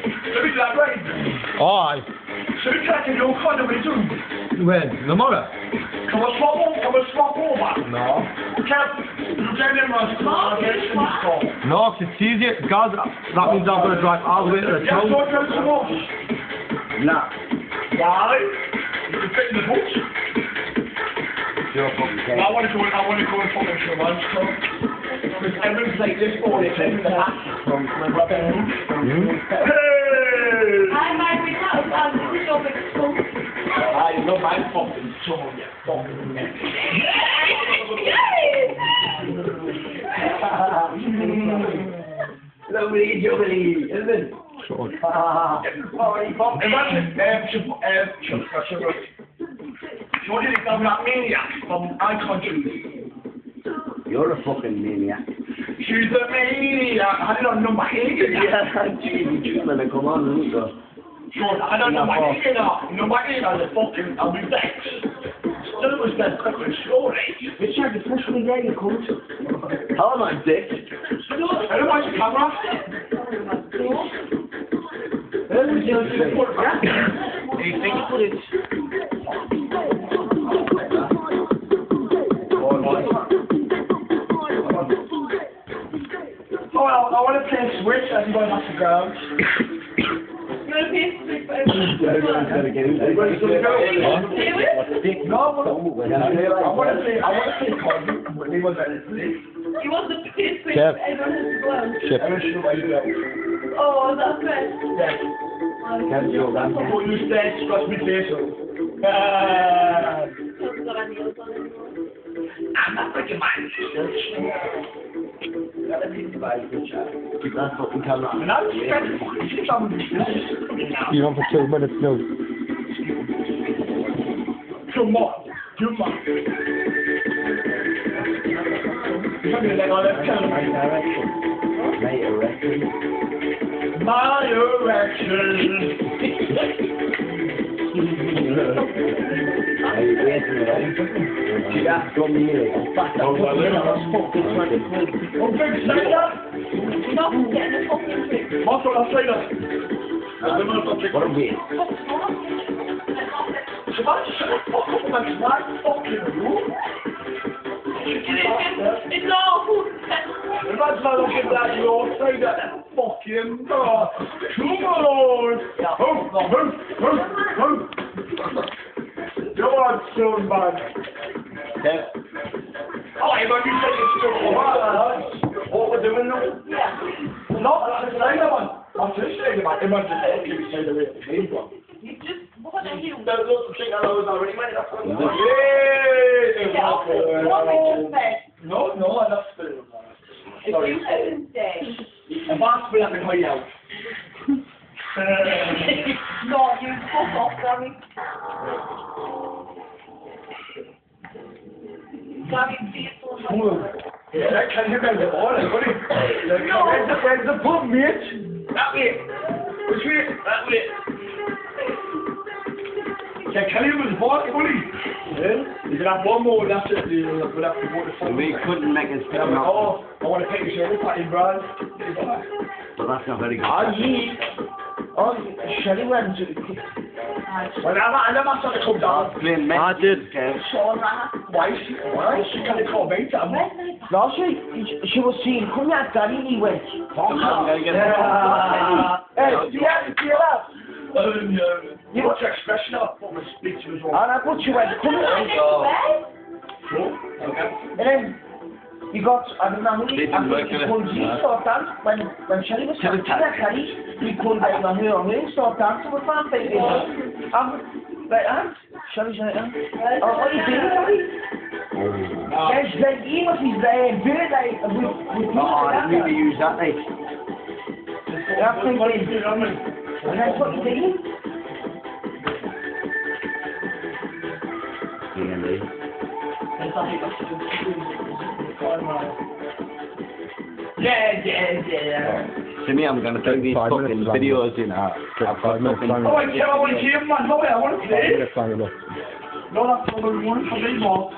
Let me do that, right? Aye. So you can't get your car, what are you doing? When? Tomorrow? Come on, swap over. No. You can't them runs to No, 'cause it's easier, because that means I'm going to drive all the way to the yeah, town. so drive to what? Nah. Why? You can fit in the books. You're fucking I want to go and fucking show lunch, so. Everyone's like this, all this, everyone's like that. Hey! Hi, Margaret. This is your big school. I love my fucking soul, you fucking man. Lovely, jubbly, isn't it? Sure. Imagine, what do you think of that maniac from iCountry? You're a fucking maniac. She's a maniac. I don't know my age. Yeah, gee, come on, look. Sure, I don't know my age now. No, my age, I'll be back. Still was that fucking story. Richard, the first one there you come to. How am I, dick? I don't watch the camera. Hey, think you put it. Oh, I want to play Switch and go back to ground. You want to play Switch? No, I want to play COD. When he was at his place. You want to play Switch? Chef. Everyone has to go out. Chef. I don't know why you do that. Oh, that's right. Yeah. Can't do that. What you said, scratch me face. I'm not breaking my sisters. Keep that fucking camera. And I'm spending fucking 600 You're on for 2 minutes now. Come on. Come on. Something like all that kind of My direction. my erection. Hey, wait a minute. She got from here. Oh, big Sailor. Not getting a fucking trick. What's what I say that? What a waste. So that's fuck up my fucking room. It's awful. Imagine I look at that, you all say that fucking come on! Come on, son, man. Oh, hey, man, you said it's still what we're doing now? Yeah. No, that's the same one. I'm just saying about imagine if you say the real thing, one. You just, what are you? There's lots of things I know already, mate. That's what Yeah, what I just said. No, that's still. If you said instead. If I split up and hide out. No, you fuck off, Gary. Gary, please don't. Yeah, that can you guys have all it, buddy. Where's the pub, mate? That way. Which way? That way. Can Kelly was bought, buddy? Yeah? You can have one more, that's it. We'll have to go to the We couldn't make it stick up. Oh, I want to take a shower, Patty Brad. But that's not very good. Oh, Shelly went to well, I never saw her come down. I did. Why she can't call me, Tom? No, she was seeing, come here, Daddy, and he went. Hey, do you have? You know what's your expression of what my speech was wrong? And I put you went, come here. And then you got, I don't know, he called you, start dance. When Shelly was talking to that Kelly, he called like on her, start dancing with my baby. Shelly's like, oh, what are you doing, Daddy? Yes, like, he must be there, birthday, with No, I didn't really use that, mate. That's thinking, and that's what you doing? Yeah. To me, I'm gonna take these fucking videos in. I want to hear, man. No way, I want to play. No, that's not what we want for me, Mark.